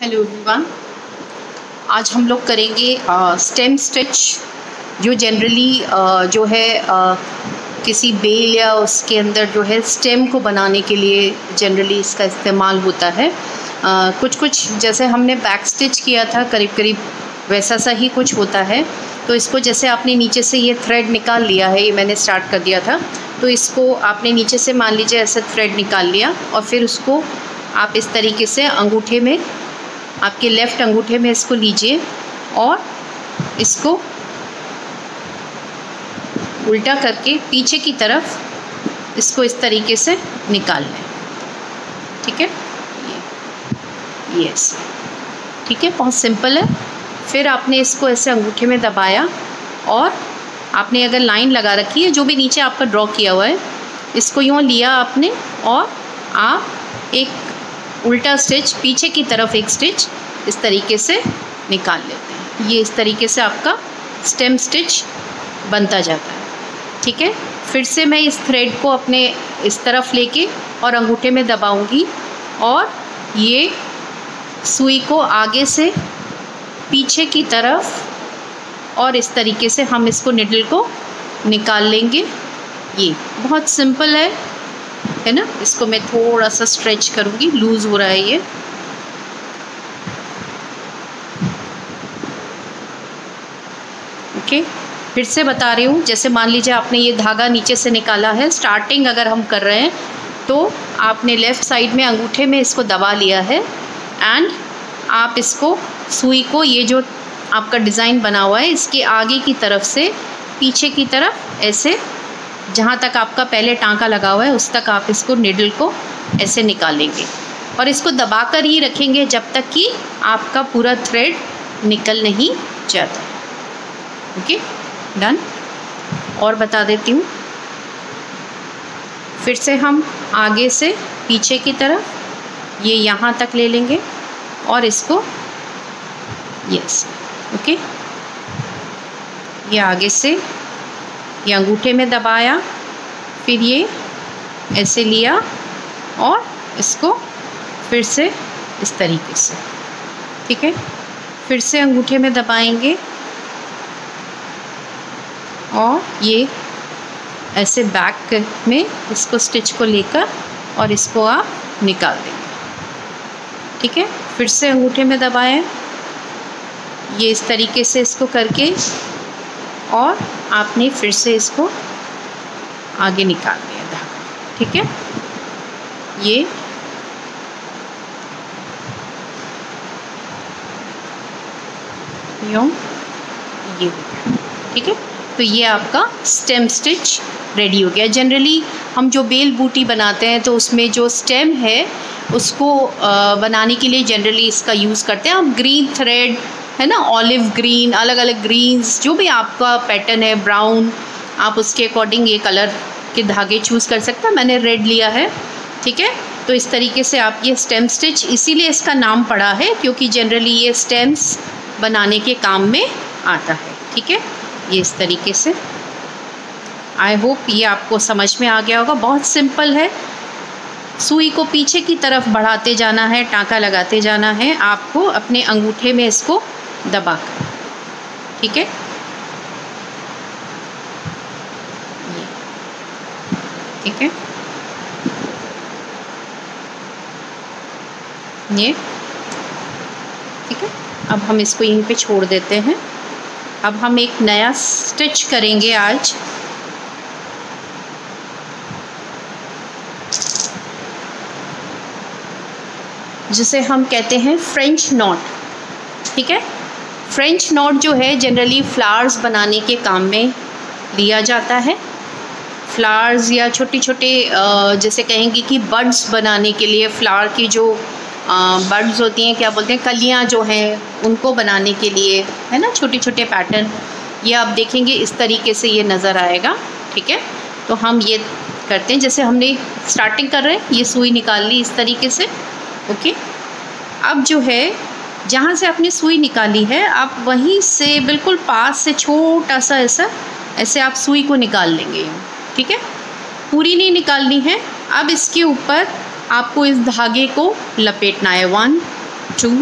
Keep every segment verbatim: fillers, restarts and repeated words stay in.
Hello everyone, आज हम लोग करेंगे स्टेम स्टिच, जो जनरली जो है आ, किसी बेल या उसके अंदर जो है स्टेम को बनाने के लिए जनरली इसका इस्तेमाल होता है। आ, कुछ कुछ जैसे हमने बैक स्टिच किया था करीब करीब वैसा सा ही कुछ होता है। तो इसको जैसे आपने नीचे से ये थ्रेड निकाल लिया है, ये मैंने स्टार्ट कर दिया था, तो इसको आपने नीचे से मान लीजिए ऐसे थ्रेड निकाल लिया और फिर उसको आप इस तरीके से अंगूठे में, आपके लेफ़्ट अंगूठे में इसको लीजिए और इसको उल्टा करके पीछे की तरफ इसको इस तरीके से निकाल लें। ठीक है, ये यस ठीक है, बहुत सिंपल है। फिर आपने इसको ऐसे अंगूठे में दबाया और आपने अगर लाइन लगा रखी है, जो भी नीचे आपका ड्रॉ किया हुआ है, इसको यूँ लिया आपने और आप एक उल्टा स्टिच पीछे की तरफ एक स्टिच इस तरीके से निकाल लेते हैं। ये इस तरीके से आपका स्टेम स्टिच बनता जाता है। ठीक है, फिर से मैं इस थ्रेड को अपने इस तरफ लेके और अंगूठे में दबाऊंगी और ये सुई को आगे से पीछे की तरफ और इस तरीके से हम इसको निडल को निकाल लेंगे। ये बहुत सिंपल है है ना। इसको मैं थोड़ा सा स्ट्रेच करूँगी, लूज़ हो रहा है ये। ओके, फिर से बता रही हूँ, जैसे मान लीजिए आपने ये धागा नीचे से निकाला है, स्टार्टिंग अगर हम कर रहे हैं तो आपने लेफ़्ट साइड में अंगूठे में इसको दबा लिया है एंड आप इसको सुई को, ये जो आपका डिज़ाइन बना हुआ है, इसके आगे की तरफ से पीछे की तरफ ऐसे, जहाँ तक आपका पहले टांका लगा हुआ है उस तक आप इसको निडल को ऐसे निकालेंगे और इसको दबाकर ही रखेंगे जब तक कि आपका पूरा थ्रेड निकल नहीं जाता। Okay, done. और बता देती हूँ, फिर से हम आगे से पीछे की तरफ ये यहाँ तक ले लेंगे और इसको यस ओके, ये आगे से ये अंगूठे में दबाया, फिर ये ऐसे लिया और इसको फिर से इस तरीके से, ठीक है, फिर से अंगूठे में दबाएंगे और ये ऐसे बैक में इसको स्टिच को लेकर और इसको आप निकाल देंगे। ठीक है, फिर से अंगूठे में दबाएं, ये इस तरीके से इसको करके और आपने फिर से इसको आगे निकाल दिया धागा। ठीक है, ये यूँ ये हो गया। ठीक है, तो ये आपका स्टेम स्टिच रेडी हो गया। जनरली हम जो बेल बूटी बनाते हैं तो उसमें जो स्टेम है उसको बनाने के लिए जनरली इसका यूज़ करते हैं। आप ग्रीन थ्रेड है ना, ऑलिव ग्रीन, अलग अलग ग्रीन्स, जो भी आपका पैटर्न है, ब्राउन, आप उसके अकॉर्डिंग ये कलर के धागे चूज़ कर सकते हैं। मैंने रेड लिया है। ठीक है, तो इस तरीके से आप ये स्टेम स्टिच, इसीलिए इसका नाम पड़ा है क्योंकि जनरली ये स्टेम्स बनाने के काम में आता है। ठीक है, ये इस तरीके से, आई होप ये आपको समझ में आ गया होगा। बहुत सिंपल है, सुई को पीछे की तरफ बढ़ाते जाना है, टांका लगाते जाना है आपको अपने अंगूठे में इसको दबाकर। ठीक है, ये ठीक है, ये ठीक है। अब हम इसको यहीं पे छोड़ देते हैं। अब हम एक नया स्टिच करेंगे आज। जिसे हम कहते हैं फ्रेंच नॉट। ठीक है, फ्रेंच नॉट जो है जनरली फ्लावर्स बनाने के काम में लिया जाता है। फ्लावर्स या छोटे छोटे जैसे कहेंगे कि बड्स बनाने के लिए, फ्लावर की जो बड्स होती हैं, क्या बोलते हैं, कलियां जो हैं, उनको बनाने के लिए, है ना, छोटे छोटे पैटर्न, ये आप देखेंगे इस तरीके से ये नज़र आएगा। ठीक है, तो हम ये करते हैं, जैसे हमने स्टार्टिंग कर रहे हैं, ये सुई निकाल ली इस तरीके से। ओके, अब जो है जहाँ से आपने सुई निकाली है, आप वहीं से बिल्कुल पास से छोटा सा ऐसा ऐसे आप सुई को निकाल लेंगे। ठीक है, पूरी नहीं निकालनी है। अब इसके ऊपर आपको इस धागे को लपेटना है। One two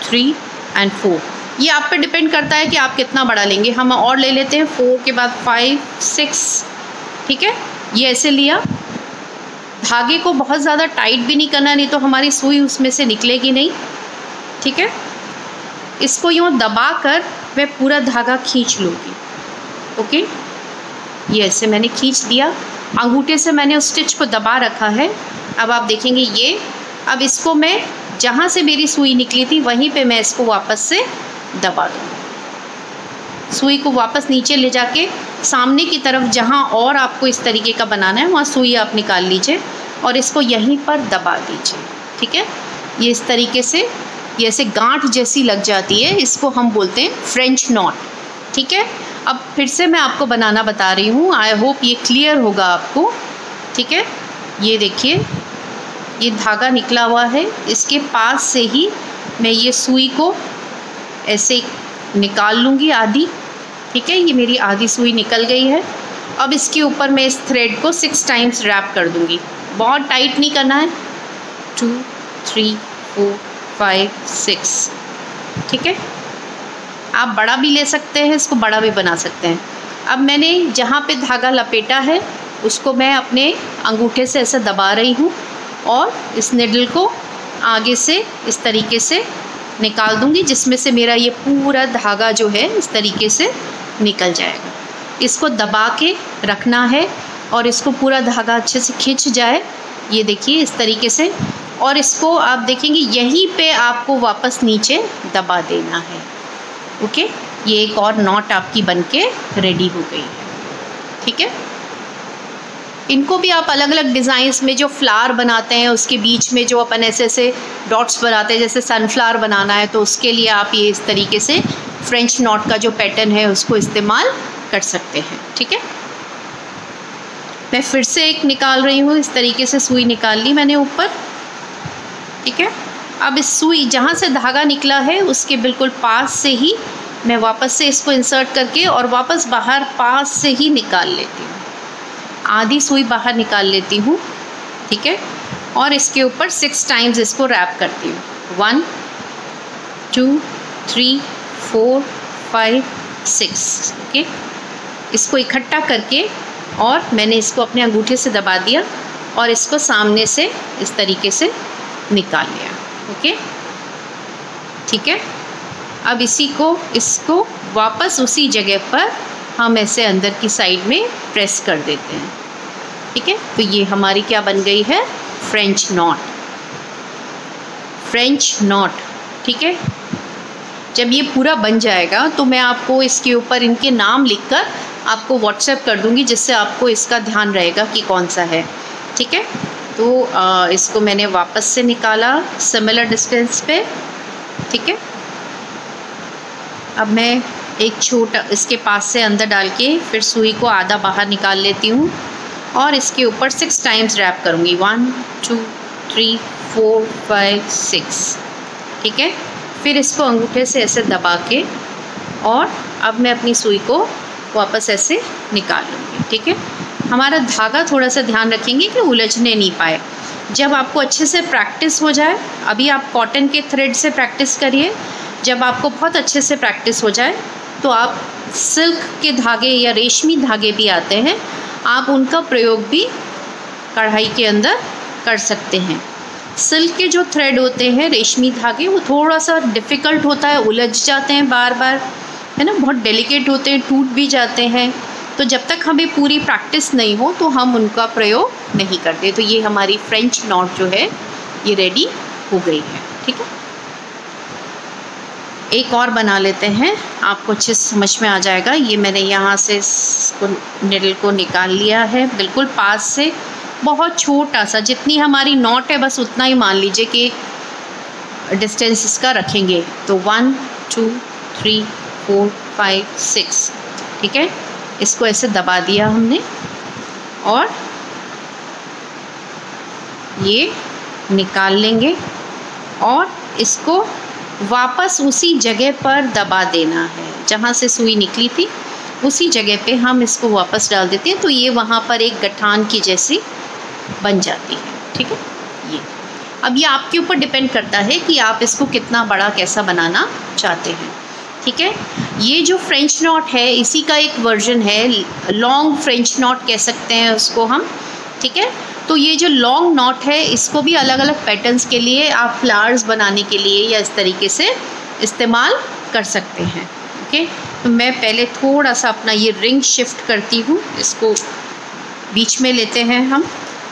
three and four. ये आप पे डिपेंड करता है कि आप कितना बड़ा लेंगे। हम और ले लेते हैं, फोर के बाद फाइव, सिक्स, ठीक है। ये ऐसे लिया। धागे को बहुत ज़्यादा टाइट भी नहीं करना, नहीं तो हमारी सुई उसमें से निकलेगी नहीं, ठीक है। इसको यूँ दबा कर मैं पूरा धागा खींच लूँगी, ओके। ये ऐसे मैंने खींच दिया, अंगूठे से मैंने उस स्टिच को दबा रखा है। अब आप देखेंगे ये, अब इसको मैं जहाँ से मेरी सुई निकली थी वहीं पे मैं इसको वापस से दबा दूँगी। सुई को वापस नीचे ले जाके सामने की तरफ जहाँ और आपको इस तरीके का बनाना है वहाँ सुई आप निकाल लीजिए और इसको यहीं पर दबा दीजिए, ठीक है। ये इस तरीके से, ये ऐसे गांठ जैसी लग जाती है, इसको हम बोलते हैं फ्रेंच नॉट, ठीक है। अब फिर से मैं आपको बनाना बता रही हूँ, आई होप ये क्लियर होगा आपको, ठीक है। ये देखिए, ये धागा निकला हुआ है, इसके पास से ही मैं ये सुई को ऐसे निकाल लूँगी आधी, ठीक है। ये मेरी आधी सुई निकल गई है। अब इसके ऊपर मैं इस थ्रेड को सिक्स टाइम्स रैप कर दूँगी। बहुत टाइट नहीं करना है, two, three, four, five, six, ठीक है। आप बड़ा भी ले सकते हैं, इसको बड़ा भी बना सकते हैं। अब मैंने जहाँ पे धागा लपेटा है उसको मैं अपने अंगूठे से ऐसे दबा रही हूँ और इस निडल को आगे से इस तरीके से निकाल दूँगी, जिसमें से मेरा ये पूरा धागा जो है इस तरीके से निकल जाएगा। इसको दबा के रखना है और इसको पूरा धागा अच्छे से खिंच जाए, ये देखिए इस तरीके से। और इसको आप देखेंगे यहीं पे आपको वापस नीचे दबा देना है, ओके। ये एक और नॉट आपकी बनके रेडी हो गई है, ठीक है। इनको भी आप अलग अलग डिज़ाइंस में, जो फ्लावर बनाते हैं उसके बीच में जो अपन ऐसे ऐसे डॉट्स बनाते हैं, जैसे सनफ्लावर बनाना है तो उसके लिए आप ये इस तरीके से फ्रेंच नॉट का जो पैटर्न है उसको इस्तेमाल कर सकते हैं, ठीक है। मैं फिर से एक निकाल रही हूँ, इस तरीके से सुई निकाल ली मैंने ऊपर, ठीक है। अब इस सुई जहाँ से धागा निकला है उसके बिल्कुल पास से ही मैं वापस से इसको इंसर्ट करके और वापस बाहर पास से ही निकाल लेती हूँ। आधी सुई बाहर निकाल लेती हूँ, ठीक है। और इसके ऊपर सिक्स टाइम्स इसको रैप करती हूँ, one, two, three, four, five, six, okay. इसको इकट्ठा करके और मैंने इसको अपने अंगूठे से दबा दिया और इसको सामने से इस तरीके से निकाल लिया, ओके, ठीक है। अब इसी को इसको वापस उसी जगह पर हम ऐसे अंदर की साइड में प्रेस कर देते हैं, ठीक है। तो ये हमारी क्या बन गई है, फ्रेंच नॉट, फ्रेंच नॉट, ठीक है। जब ये पूरा बन जाएगा तो मैं आपको इसके ऊपर इनके नाम लिखकर आपको व्हाट्सएप कर दूंगी, जिससे आपको इसका ध्यान रहेगा कि कौन सा है, ठीक है। तो आ, इसको मैंने वापस से निकाला सिमिलर डिस्टेंस पे, ठीक है। अब मैं एक छोटा इसके पास से अंदर डाल के फिर सुई को आधा बाहर निकाल लेती हूँ और इसके ऊपर सिक्स टाइम्स रैप करूँगी, one, two, three, four, five, six, ठीक है। फिर इसको अंगूठे से ऐसे दबा के और अब मैं अपनी सुई को वापस ऐसे निकाल लूँगी, ठीक है। हमारा धागा थोड़ा सा ध्यान रखेंगे कि उलझने नहीं पाए। जब आपको अच्छे से प्रैक्टिस हो जाए, अभी आप कॉटन के थ्रेड से प्रैक्टिस करिए, जब आपको बहुत अच्छे से प्रैक्टिस हो जाए तो आप सिल्क के धागे या रेशमी धागे भी आते हैं, आप उनका प्रयोग भी कढ़ाई के अंदर कर सकते हैं। सिल्क के जो थ्रेड होते हैं, रेशमी धागे, वो थोड़ा सा डिफ़िकल्ट होता है, उलझ जाते हैं बार बार, है ना, बहुत डेलिकेट होते हैं, टूट भी जाते हैं। तो जब तक हमें पूरी प्रैक्टिस नहीं हो तो हम उनका प्रयोग नहीं करते। तो ये हमारी फ्रेंच नॉट जो है ये रेडी हो गई है, ठीक है। एक और बना लेते हैं, आपको अच्छे से समझ में आ जाएगा। ये मैंने यहाँ से इसको निडल को निकाल लिया है, बिल्कुल पास से, बहुत छोटा सा, जितनी हमारी नॉट है बस उतना ही मान लीजिए कि डिस्टेंस इसका रखेंगे। तो one, two, three, four, five, six, ठीक है। इसको ऐसे दबा दिया हमने और ये निकाल लेंगे और इसको वापस उसी जगह पर दबा देना है जहाँ से सुई निकली थी, उसी जगह पे हम इसको वापस डाल देते हैं। तो ये वहाँ पर एक गठान की जैसी बन जाती है, ठीक है। ये अब ये आपके ऊपर डिपेंड करता है कि आप इसको कितना बड़ा कैसा बनाना चाहते हैं। ठीक है, ये जो फ्रेंच नॉट है इसी का एक वर्जन है, लॉन्ग फ्रेंच नॉट कह सकते हैं उसको हम। ठीक है, तो ये जो लॉन्ग नॉट है इसको भी अलग अलग पैटर्न्स के लिए आप फ्लावर्स बनाने के लिए या इस तरीके से इस्तेमाल कर सकते हैं। ओके, तो मैं पहले थोड़ा सा अपना ये रिंग शिफ्ट करती हूँ, इसको बीच में लेते हैं हम।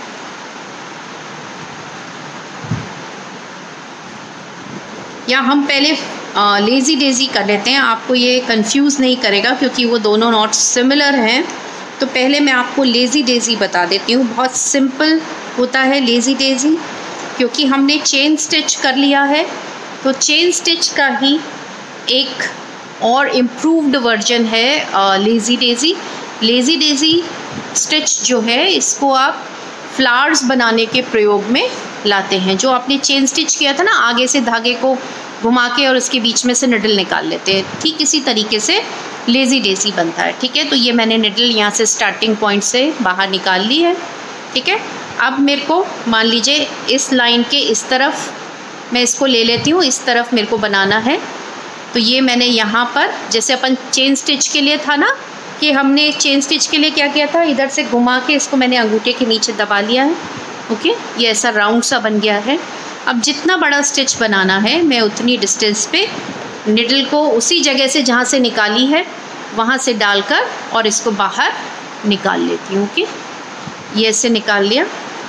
या हम पहले लेज़ी डेज़ी कर लेते हैं, आपको ये कंफ्यूज नहीं करेगा क्योंकि वो दोनों नॉट्स सिमिलर हैं। तो पहले मैं आपको लेज़ी डेज़ी बता देती हूँ। बहुत सिंपल होता है लेज़ी डेज़ी, क्योंकि हमने चेन स्टिच कर लिया है। तो चेन स्टिच का ही एक और इम्प्रूव्ड वर्जन है lazy daisy. Lazy daisy stitch जो है इसको आप फ्लावर्स बनाने के प्रयोग में लाते हैं। जो आपने चेन स्टिच किया था ना, आगे से धागे को घुमा के और उसके बीच में से निडल निकाल लेते हैं, ठीक इसी तरीके से लेज़ी डेज़ी बनता है। ठीक है, तो ये मैंने निडल यहाँ से स्टार्टिंग पॉइंट से बाहर निकाल ली है। ठीक है, अब मेरे को मान लीजिए इस लाइन के इस तरफ मैं इसको ले लेती हूँ, इस तरफ मेरे को बनाना है। तो ये मैंने यहाँ पर, जैसे अपन चेन स्टिच के लिए था ना कि हमने चेन स्टिच के लिए क्या किया था, इधर से घुमा के इसको मैंने अंगूठे के नीचे दबा लिया है। ओके, ये ऐसा राउंड सा बन गया है। अब जितना बड़ा स्टिच बनाना है मैं उतनी डिस्टेंस पे निडल को उसी जगह से जहाँ से निकाली है वहाँ से डालकर और इसको बाहर निकाल लेती हूँ। ओके, ये ऐसे निकाल लिया,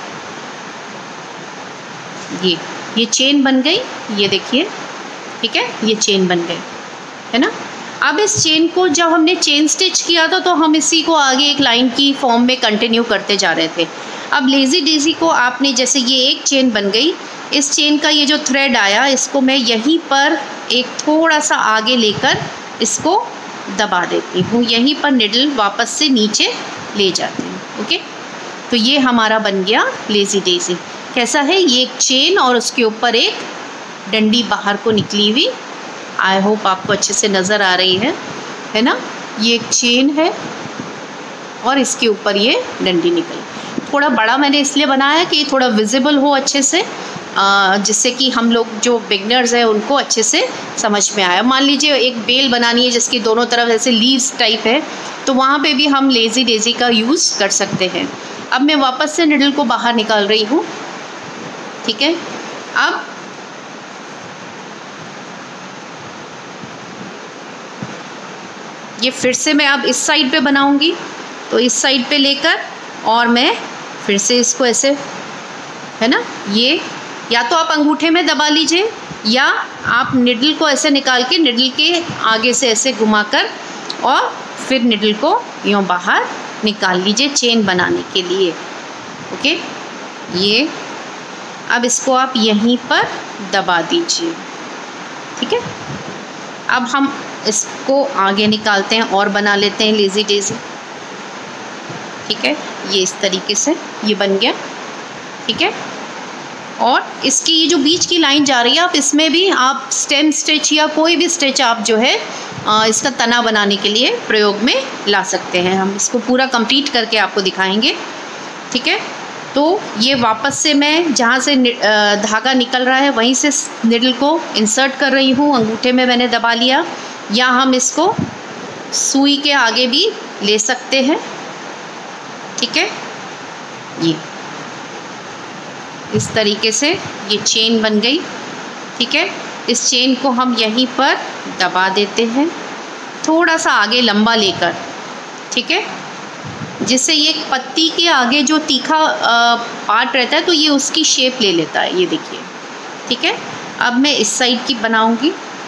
ये ये चेन बन गई, ये देखिए। ठीक है, ये चेन बन गई है ना। अब इस चेन को जब हमने चेन स्टिच किया था तो हम इसी को आगे एक लाइन की फॉर्म में कंटिन्यू करते जा रहे थे। अब लेज़ी डेज़ी को आपने, जैसे ये एक चेन बन गई, इस चेन का ये जो थ्रेड आया इसको मैं यहीं पर एक थोड़ा सा आगे लेकर इसको दबा देती हूँ, यहीं पर निडल वापस से नीचे ले जाती हूँ। ओके, तो ये हमारा बन गया लेज़ी डेज़ी। कैसा है, ये एक चेन और उसके ऊपर एक डंडी बाहर को निकली हुई। आई होप आपको अच्छे से नज़र आ रही है है ना। ये एक चेन है और इसके ऊपर ये डंडी निकली। थोड़ा बड़ा मैंने इसलिए बनाया कि थोड़ा विजिबल हो अच्छे से, जिससे कि हम लोग जो बिगनर्स हैं उनको अच्छे से समझ में आया। मान लीजिए एक बेल बनानी है जिसकी दोनों तरफ ऐसे लीव्स टाइप है, तो वहाँ पे भी हम लेज़ी डेज़ी का यूज़ कर सकते हैं। अब मैं वापस से निडल को बाहर निकाल रही हूँ। ठीक है, अब ये फिर से मैं अब इस साइड पे बनाऊंगी, तो इस साइड पे लेकर और मैं फिर से इसको ऐसे, है ना, ये या तो आप अंगूठे में दबा लीजिए या आप निडल को ऐसे निकाल के निडल के आगे से ऐसे घुमाकर और फिर निडल को यूँ बाहर निकाल लीजिए चेन बनाने के लिए। ओके, ये अब इसको आप यहीं पर दबा दीजिए। ठीक है, अब हम इसको आगे निकालते हैं और बना लेते हैं लेज़ी डेज़ी। ठीक है, ये इस तरीके से ये बन गया। ठीक है, और इसकी ये जो बीच की लाइन जा रही है, आप इसमें भी आप स्टेम स्टिच या कोई भी स्टिच आप जो है आ, इसका तना बनाने के लिए प्रयोग में ला सकते हैं। हम इसको पूरा कंप्लीट करके आपको दिखाएंगे। ठीक है, तो ये वापस से मैं जहाँ से धागा निकल रहा है वहीं से निडल को इंसर्ट कर रही हूँ, अंगूठे में मैंने दबा लिया, या हम इसको सुई के आगे भी ले सकते हैं। ठीक है, ये इस तरीके से ये चेन बन गई। ठीक है, इस चेन को हम यहीं पर दबा देते हैं, थोड़ा सा आगे लंबा लेकर। ठीक है, जिससे ये पत्ती के आगे जो तीखा पार्ट रहता है तो ये उसकी शेप ले लेता है, ये देखिए। ठीक है, अब मैं इस साइड की बनाऊंगी।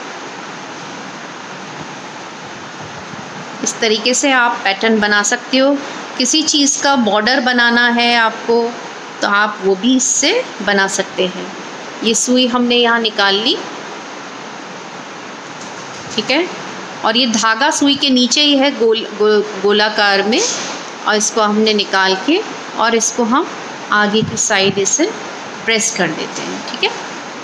इस तरीके से आप पैटर्न बना सकते हो। किसी चीज़ का बॉर्डर बनाना है आपको तो आप वो भी इससे बना सकते हैं। ये सुई हमने यहाँ निकाल ली। ठीक है, और ये धागा सुई के नीचे ही है गोल गो, गोलाकार में, और इसको हमने निकाल के और इसको हम आगे की साइड इसे प्रेस कर देते हैं। ठीक है,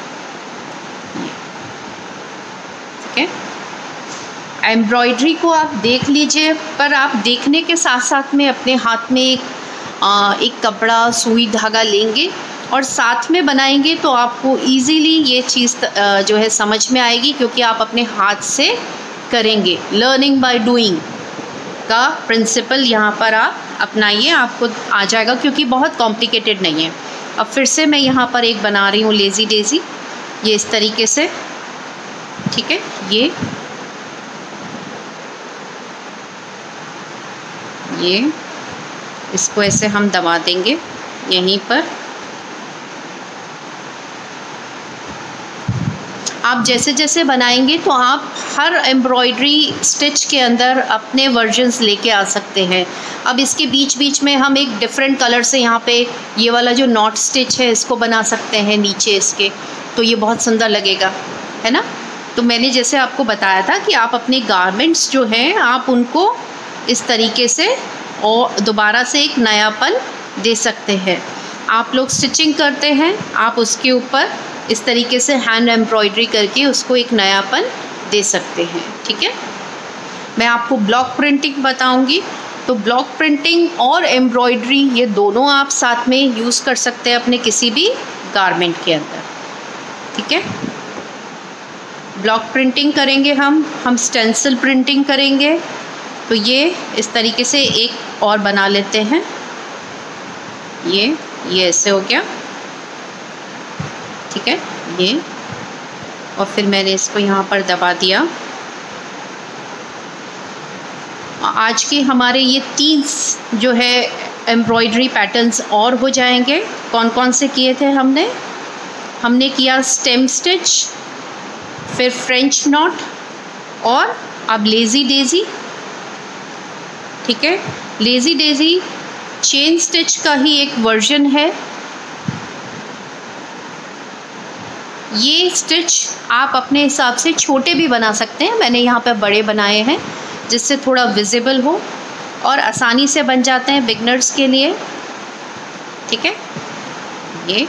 ठीक है, एम्ब्रॉयडरी को आप देख लीजिए, पर आप देखने के साथ साथ में अपने हाथ में एक आ, एक कपड़ा सुई धागा लेंगे और साथ में बनाएंगे तो आपको इजीली ये चीज़ जो है समझ में आएगी, क्योंकि आप अपने हाथ से करेंगे। लर्निंग बाय डूइंग का प्रिंसिपल यहाँ पर आप अपनाइए, आपको आ जाएगा, क्योंकि बहुत कॉम्प्लिकेटेड नहीं है। अब फिर से मैं यहाँ पर एक बना रही हूँ लेज़ी डेज़ी, ये इस तरीके से, ठीक है। ये ये इसको ऐसे हम दबा देंगे यहीं पर। आप जैसे जैसे बनाएंगे तो आप हर एम्ब्रॉयडरी स्टिच के अंदर अपने वर्जन्स लेके आ सकते हैं। अब इसके बीच बीच में हम एक डिफरेंट कलर से यहाँ पे ये वाला जो नॉट स्टिच है इसको बना सकते हैं नीचे इसके, तो ये बहुत सुंदर लगेगा, है ना। तो मैंने जैसे आपको बताया था कि आप अपने गारमेंट्स जो हैं आप उनको इस तरीके से और दोबारा से एक नयापन दे सकते हैं। आप लोग स्टिचिंग करते हैं, आप उसके ऊपर इस तरीके से हैंड एम्ब्रॉयडरी करके उसको एक नयापन दे सकते हैं, ठीक है। मैं आपको ब्लॉक प्रिंटिंग बताऊंगी, तो ब्लॉक प्रिंटिंग और एम्ब्रॉयडरी ये दोनों आप साथ में यूज़ कर सकते हैं अपने किसी भी गारमेंट के अंदर, ठीक है। ब्लॉक प्रिंटिंग करेंगे हम हम स्टेंसिल प्रिंटिंग करेंगे, तो ये इस तरीके से एक और बना लेते हैं। ये ये ऐसे हो गया, ठीक है, ये, और फिर मैंने इसको यहाँ पर दबा दिया। आज के हमारे ये तीन जो है एम्ब्रॉयडरी पैटर्न्स और हो जाएंगे। कौन कौन से किए थे हमने हमने किया स्टेम स्टिच, फिर फ्रेंच नॉट, और अब लेज़ी डेज़ी, ठीक है। लेज़ी डेज़ी चेन स्टिच का ही एक वर्जन है। ये स्टिच आप अपने हिसाब से छोटे भी बना सकते हैं, मैंने यहाँ पे बड़े बनाए हैं जिससे थोड़ा विजिबल हो और आसानी से बन जाते हैं बिगनर्स के लिए, ठीक है। ये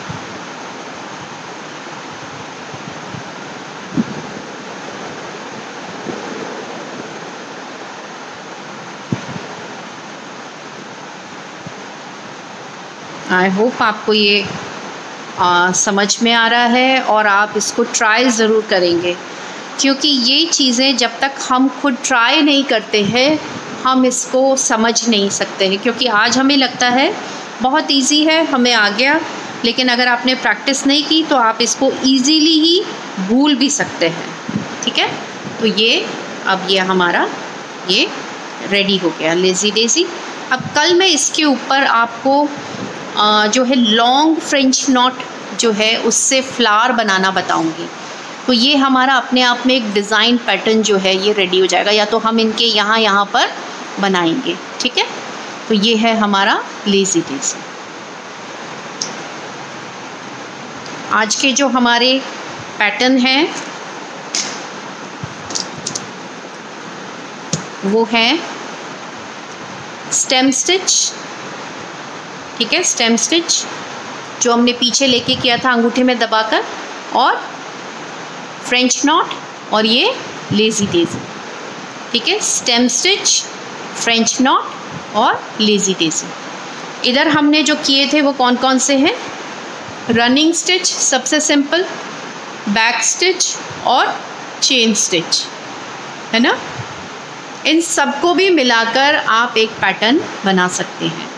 आई होप आपको ये आ, समझ में आ रहा है और आप इसको ट्राई ज़रूर करेंगे, क्योंकि ये चीज़ें जब तक हम खुद ट्राई नहीं करते हैं हम इसको समझ नहीं सकते हैं। क्योंकि आज हमें लगता है बहुत इजी है, हमें आ गया, लेकिन अगर आपने प्रैक्टिस नहीं की तो आप इसको इजीली ही भूल भी सकते हैं, ठीक है। तो ये अब ये हमारा ये रेडी हो गया लेज़ी डेज़ी। अब कल मैं इसके ऊपर आपको आ, जो है लॉन्ग फ्रेंच नॉट जो है उससे फ्लावर बनाना बताऊंगी। तो ये हमारा अपने आप में एक डिज़ाइन पैटर्न जो है ये रेडी हो जाएगा, या तो हम इनके यहाँ यहाँ पर बनाएंगे, ठीक है। तो ये है हमारा लेज़ी डेज़ी। आज के जो हमारे पैटर्न हैं वो है स्टेम स्टिच, ठीक है। स्टेम स्टिच जो हमने पीछे लेके किया था अंगूठे में दबाकर, और फ्रेंच नॉट, और ये लेज़ी डेज़ी, ठीक है। स्टेम स्टिच, फ्रेंच नॉट और लेज़ी डेज़ी। इधर हमने जो किए थे वो कौन कौन से हैं? रनिंग स्टिच सबसे सिंपल, बैक स्टिच और चेन स्टिच, है ना। इन सबको भी मिलाकर आप एक पैटर्न बना सकते हैं।